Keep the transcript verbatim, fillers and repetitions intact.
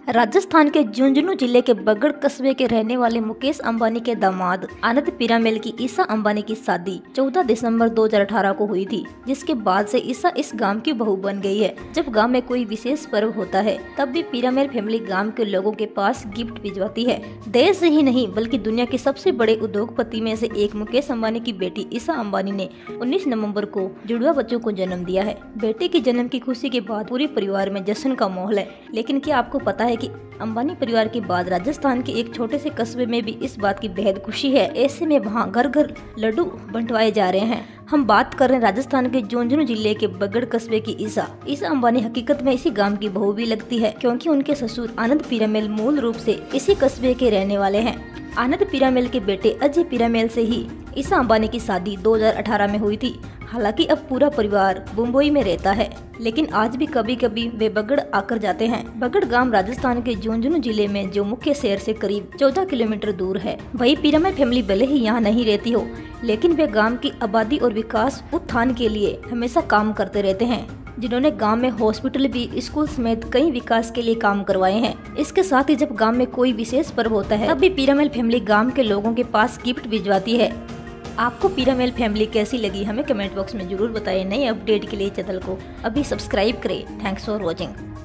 राजस्थान के झुंझुनू जिले के बगड़ कस्बे के रहने वाले मुकेश अंबानी के दामाद आनंद पीरामल की ईसा अंबानी की शादी चौदह दिसंबर दो हज़ार अठारह को हुई थी, जिसके बाद से ईसा इस गांव की बहू बन गई है। जब गांव में कोई विशेष पर्व होता है तब भी पीरामल फैमिली गांव के लोगों के पास गिफ्ट भिजवाती है। देश से ही नहीं बल्कि दुनिया के सबसे बड़े उद्योगपति में से एक मुकेश अंबानी की बेटी ईसा अंबानी ने उन्नीस नवम्बर को जुड़वा बच्चों को जन्म दिया है। बेटे के जन्म की खुशी के बाद पूरे परिवार में जश्न का माहौल है। लेकिन क्या आपको पता है कि अंबानी परिवार के बाद राजस्थान के एक छोटे से कस्बे में भी इस बात की बेहद खुशी है। ऐसे में वहाँ घर घर लड्डू बंटवाए जा रहे हैं। हम बात कर रहे हैं राजस्थान के झुंझुनू जिले के बगड़ कस्बे की ईसा। ईसा अंबानी हकीकत में इसी गांव की बहू भी लगती है, क्योंकि उनके ससुर आनंद पीरामल मूल रूप से इसी कस्बे के रहने वाले हैं। आनंद पीरामल के बेटे अजय पीरामल से ही ईसा अंबानी की शादी दो हज़ार अठारह में हुई थी। हालांकि अब पूरा परिवार मुंबई में रहता है, लेकिन आज भी कभी कभी वे बगड़ आकर जाते हैं। बगड़ गांव राजस्थान के झुंझुनू जिले में जो मुख्य शहर से करीब चौदह किलोमीटर दूर है। वही पीरामल फैमिली भले ही यहाँ नहीं रहती हो, लेकिन वे गांव की आबादी और विकास उत्थान के लिए हमेशा काम करते रहते हैं, जिन्होंने गांव में हॉस्पिटल भी स्कूल समेत कई विकास के लिए काम करवाए हैं। इसके साथ ही जब गांव में कोई विशेष पर्व होता है तब भी पीरामल फैमिली गांव के लोगों के पास गिफ्ट भिजवाती है। आपको पीरामल फैमिली कैसी लगी हमें कमेंट बॉक्स में जरूर बताएं। नए अपडेट के लिए चैनल को अभी सब्सक्राइब करें। Thanks for watching.